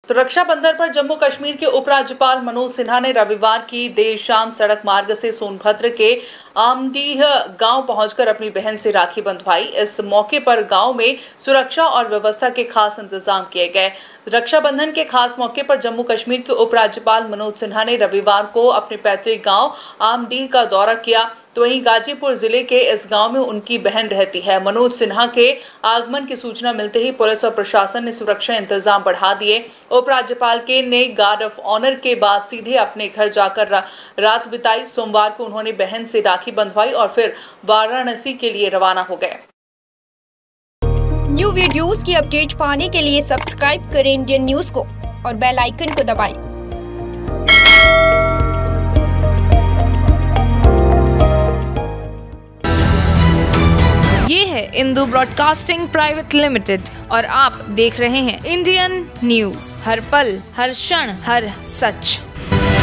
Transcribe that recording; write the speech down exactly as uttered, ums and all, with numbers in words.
तो रक्षाबंधन पर जम्मू कश्मीर के उपराज्यपाल मनोज सिन्हा ने रविवार की देर शाम सड़क मार्ग से सोनभद्र के आमडीह गांव पहुंचकर अपनी बहन से राखी बंधवाई। इस मौके पर गांव में सुरक्षा और व्यवस्था के खास इंतजाम किए गए। रक्षाबंधन के खास मौके पर जम्मू कश्मीर के उपराज्यपाल मनोज सिन्हा ने रविवार को अपने पैतृक गांव आमडीह का दौरा किया। तो वहीं गाजीपुर जिले के इस गांव में उनकी बहन रहती है। मनोज सिन्हा के आगमन की सूचना मिलते ही पुलिस और प्रशासन ने सुरक्षा इंतजाम बढ़ा दिए। उपराज्यपाल के ने गार्ड ऑफ ऑनर के बाद सीधे अपने घर जाकर रा, रात बिताई। सोमवार को उन्होंने बहन से राखी बंधवाई और फिर वाराणसी के लिए रवाना हो गए। न्यू वीडियोस की अपडेट पाने के लिए सब्सक्राइब करें इंडियन न्यूज को और बेल आइकन को दबाएं। ये है इंदू ब्रॉडकास्टिंग प्राइवेट लिमिटेड और आप देख रहे हैं इंडियन न्यूज, हर पल हर क्षण हर सच।